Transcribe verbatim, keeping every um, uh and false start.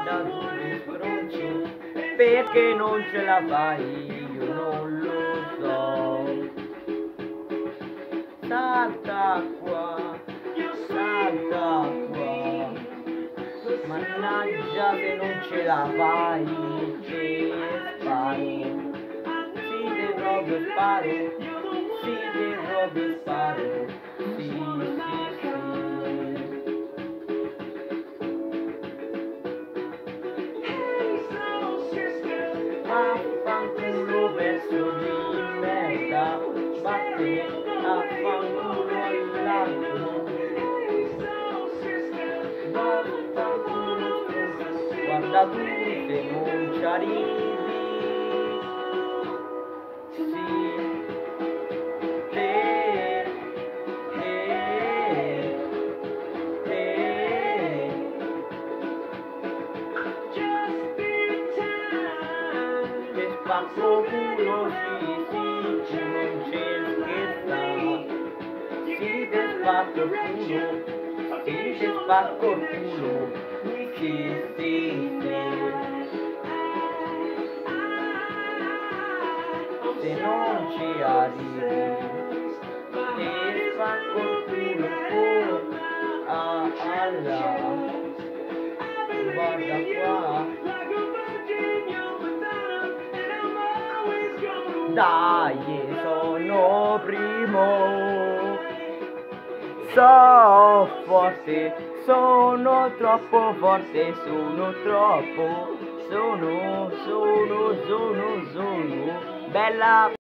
guarda tu mi stronzo, perché non ce la fai, io non lo so. Salta qua, salta qua, mannaggia se non ce la fai, te sparo. Sì, te proprio sparo, sì, te proprio sparo, sì, sì, sì. Affanculo verso di merda, vattene affanculo all'altro. Vaffanculo, guarda tu se non ci arrivi. Sì, te, te, te. Te spacco culo, sì, sì, tu non ci scherza. Sì, te spacco il culo, sì, te spacco il culo, sì, sì, sì. Se non ci arrivi, te spacco il culo, oh, ah, alla, guarda qua. Dai, sono primo, so forte, sono troppo forte, sono troppo, sono, sono, sono, sono, bella.